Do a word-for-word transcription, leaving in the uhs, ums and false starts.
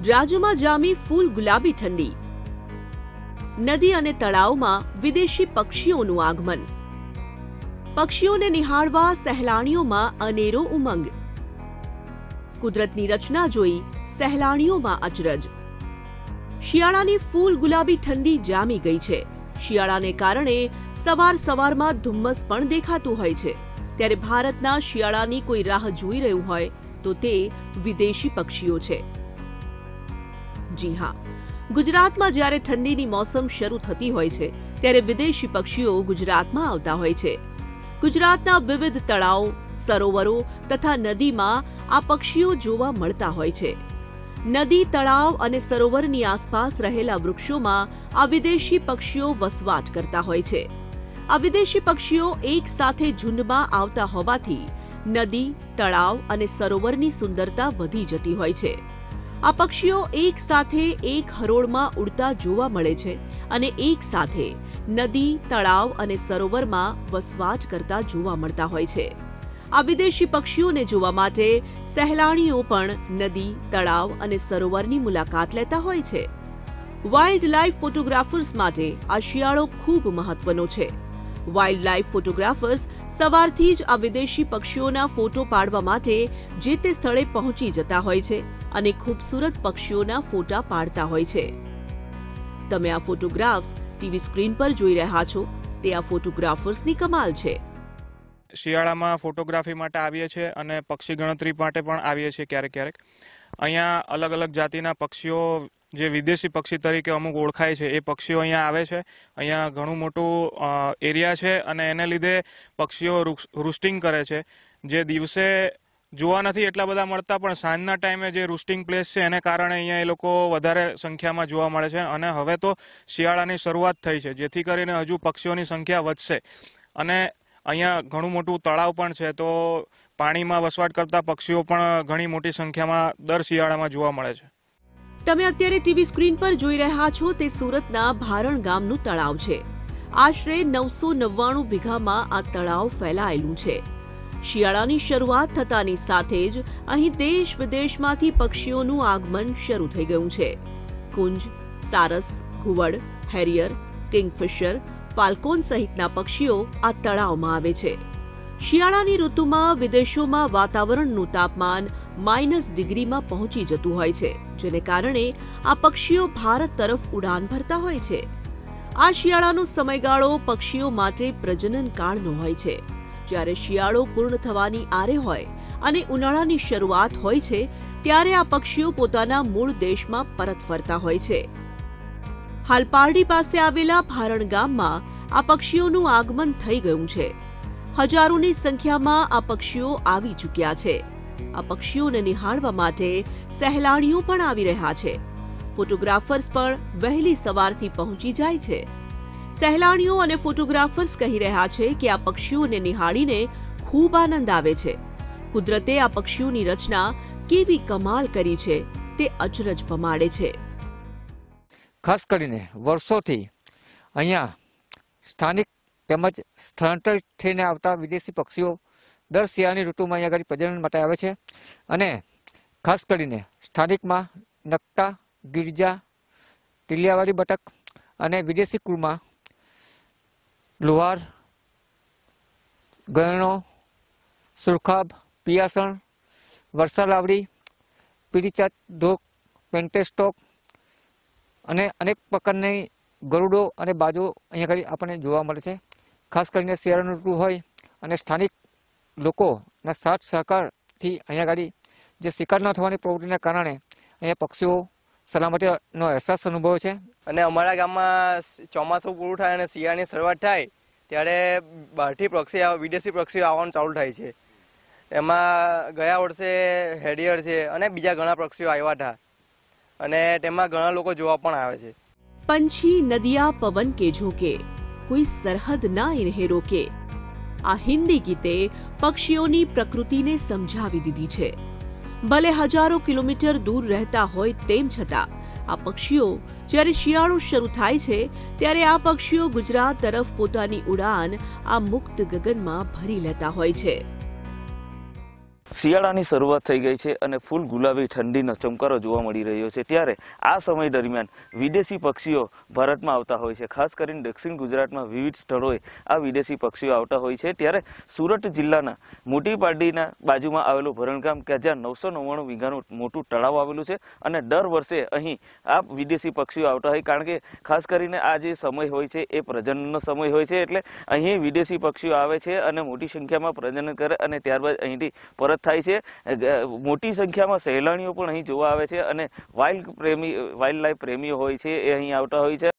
રાજ્યમાં જામી ફૂલ ગુલાબી ઠંડી. નદી અને તળાવમાં વિદેશી પક્ષીઓનું આગમન. પક્ષીઓને નિહાળવા સહેલાણીઓમાં અનેરો ઉમંગ. કુદરતની રચના જોઈ સહેલાણીઓમાં અચરજ. શિયાળાની ફૂલ ગુલાબી ઠંડી જામી ગઈ છે. શિયાળાને કારણે સવાર સવારમાં ધુમ્મસ પણ દેખાતું હોય છે. ત્યારે ભારતના શિયાળાની કોઈ રાહ જોઈ રહ્યું હોય તો તે વિદેશી પક્ષીઓ છે. જી હા, ગુજરાતમાં જ્યારે ઠંડીની મોસમ શરૂ થતી હોય છે ત્યારે વિદેશી પક્ષીઓ ગુજરાતમાં આવતા હોય છે. ગુજરાતના વિવિધ તળાવ, સરોવરો તથા નદીમાં આ પક્ષીઓ જોવા મળતા હોય છે. નદી, તળાવ અને સરોવરની આસપાસ રહેલા વૃક્ષોમાં આ વિદેશી પક્ષીઓ વસવાટ કરતા હોય છે. આ વિદેશી પક્ષીઓ એક સાથે ઝુંડમાં આવતા હોવાથી નદી, તળાવ અને સરોવરની સુંદરતા વધી જતી હોય છે. આ પક્ષીઓ એક સાથે એક હરોળમાં ઉડતા જોવા મળે છે અને એક સાથે નદી, તળાવ અને સરોવરમાં વસવાટ કરતા જોવા મળતા હોય છે. આ વિદેશી પક્ષીઓને જોવા માટે સહેલાણીઓ પણ નદી, તળાવ અને સરોવરની મુલાકાત લેતા હોય છે. વાઇલ્ડ લાઇફ ફોટોગ્રાફર્સ માટે આ શિયાળો ખૂબ મહત્વનો છે. વાઇલ્ડ લાઇફ ફોટોગ્રાફર્સ સવારથી જ આ વિદેશી પક્ષીઓના ફોટો પાડવા માટે જે તે સ્થળે પહોંચી જતા હોય છે અને ખૂબસૂરત પક્ષીઓના ફોટા પાડતા હોય છે. તમે આ ફોટોગ્રાફ્સ ટીવી સ્ક્રીન પર જોઈ રહ્યા છો તે આ ફોટોગ્રાફર્સની કમાલ છે. શિયાળામાં ફોટોગ્રાફી માટે આવીએ છીએ અને પક્ષી ગણતરી માટે પણ આવીએ છીએ ક્યારેક ક્યારેક. અહીંયા અલગ અલગ જાતિના પક્ષીઓ જે વિદેશી પક્ષી તરીકે અમુક ઓળખાય છે એ પક્ષીઓ અહીંયા આવે છે. અહીંયા ઘણું મોટું એરિયા છે અને એને લીધે પક્ષીઓ રૂસ્ટિંગ કરે છે. જે દિવસે જોવા નથી એટલા બધા મળતા પણ સાંજના ટાઈમે જે રૂસ્ટિંગ પ્લેસ છે એને કારણે અહીંયા એ લોકો વધારે સંખ્યામાં જોવા મળે છે. અને હવે તો શિયાળાની શરૂઆત થઈ છે જેથી કરીને હજુ પક્ષીઓની સંખ્યા વધશે. અને અહીંયા ઘણું મોટું તળાવ પણ છે તો પાણીમાં વસવાટ કરતા પક્ષીઓ પણ ઘણી મોટી સંખ્યામાં દર શિયાળામાં જોવા મળે છે. તમે અત્યારે ટીવી સ્ક્રીન પર જોઈ રહ્યા છો તે સુરતના ભારણ ગામનું તળાવ છે. આશરે નવસો નવ્વાણું વીઘામાં આ તળાવ ફેલાયેલું છે. શિયાળાની શરૂઆત થતાની સાથે જ અહીં દેશ વિદેશમાંથી પક્ષીઓનું આગમન શરૂ થઈ ગયું છે. કુંજ, સારસ, ઘુવડ, હેરિયર, કિંગફિશર, ફાલ્કોન સહિતના પક્ષીઓ આ તળાવમાં આવે છે. શિયાળાની ઋતુમાં વિદેશોમાં વાતાવરણનું તાપમાન માઇનસ ડિગ્રીમાં પહોંચી જતું હોય છે જેને કારણે આ પક્ષીઓ ભારત તરફ ઉડાન ભરતા હોય છે. આ શિયાળાનો સમયગાળો પક્ષીઓ માટે પ્રજનન કાળનો હોય છે. જ્યારે શિયાળો પૂર્ણ થવાની આરે હોય અને ઉનાળાની શરૂઆત હોય છે ત્યારે આ પક્ષીઓ પોતાના મૂળ દેશમાં પરત ફરતા હોય છે. હાલ પારડી પાસે આવેલા ભારણ ગામમાં આ પક્ષીઓનું આગમન થઈ ગયું છે. હજારોની સંખ્યામાં આ પક્ષીઓ આવી ચૂક્યા છે. આ પક્ષીઓને નિહાળવા માટે સહેલાણીઓ પણ આવી રહ્યા છે. ફોટોગ્રાફર્સ પણ વહેલી સવારથી પહોંચી જાય છે. સહેલાણીઓ અને ફોટોગ્રાફર્સ કહી રહ્યા છે કે આ પક્ષીઓને નિહાળીને ખૂબ આનંદ આવે છે. કુદરતે આ પક્ષીઓની રચના કેવી કમાલ કરી છે તે અચરજ પમાડે છે. ખાસ કરીને વર્ષોથી અહીંયા સ્થાનિક તેમજ સ્થળાંતરિત થઈને આવતા વિદેશી પક્ષીઓ દર શિયાળાની ઋતુમાં અહીંયા આગળ પ્રજનન માટે આવે છે. અને ખાસ કરીને સ્થાનિકમાં નકટા, ગિરજા, ટીલિયાવાળી બતક અને વિદેશી કુળમાં લુહાર, ગયણો, સુરખાબ, પિયાસણ, વરસાલાવડી, પીરીચાત, ધોક, પેન્ટેસ્ટોક અને અનેક પ્રકારની ગરુડો અને બાજો અહીંયા આગળ આપણને જોવા મળે છે. ખાસ કરીને શિયાળાનું ઋતુ હોય અને સ્થાનિક લોકોના સાથ સહકારથી અહીંયા આગળ જે શિકાર ન થવાની પ્રવૃત્તિના કારણે અહીંયા પક્ષીઓ સલામતીનો અહેસાસ અનુભવે છે. અને અમારા ગામમાં ચોમાસું પૂરું થાય અને શિયાળાની શરૂઆત થાય ત્યારે બહારથી પક્ષી વિદેશી પક્ષીઓ આવવાનું ચાલુ થાય છે. એમાં ગયા વર્ષે હેડિયર છે અને બીજા ઘણા પક્ષીઓ આવ્યા હતા અને તેમાં ઘણા લોકો જોવા પણ આવે છે. પંછી નદિયા પવન કે ઝોકે, કોઈ સરહદ ના ઇન્હે રોકે. આ હિન્દી ગીતે પક્ષીઓની પ્રકૃતિને સમજાવી દીધી છે. ભલે હજારો કિલોમીટર દૂર રહેતા હોય તેમ છતાં આ પક્ષીઓ જ્યારે શિયાળો શરૂ થાય છે ત્યારે આ પક્ષીઓ ગુજરાત તરફ પોતાની ઉડાન આ મુક્ત ગગનમાં ભરી લેતા હોય છે. શિયાળાની શરૂઆત થઈ ગઈ છે અને ફૂલ ગુલાબી ઠંડીનો ચમકારો જોવા મળી રહ્યો છે, ત્યારે આ સમય દરમિયાન વિદેશી પક્ષીઓ ભારતમાં આવતા હોય છે. ખાસ કરીને દક્ષિણ ગુજરાતમાં વિવિધ સ્થળોએ આ વિદેશી પક્ષીઓ આવતા હોય છે. ત્યારે સુરત જિલ્લાના મોટી પારડીના બાજુમાં આવેલું ભરણગામ કે જ્યાં નવસો નવ્વાણું વીઘાનું મોટું તળાવ આવેલું છે અને દર વર્ષે અહીં આ વિદેશી પક્ષીઓ આવતા હોય, કારણ કે ખાસ કરીને આ જે સમય હોય છે એ પ્રજનનનો સમય હોય છે. એટલે અહીં વિદેશી પક્ષીઓ આવે છે અને મોટી સંખ્યામાં પ્રજનન કરે અને ત્યારબાદ અહીંથી પરત થાય છે. મોટી સંખ્યામાં સહેલાણીઓ પણ અહીં જોવા આવે છે અને વાઇલ્ડ પ્રેમી વાઇલ્ડ લાઈફ પ્રેમીઓ હોય છે એ અહીં આવતા હોય છે.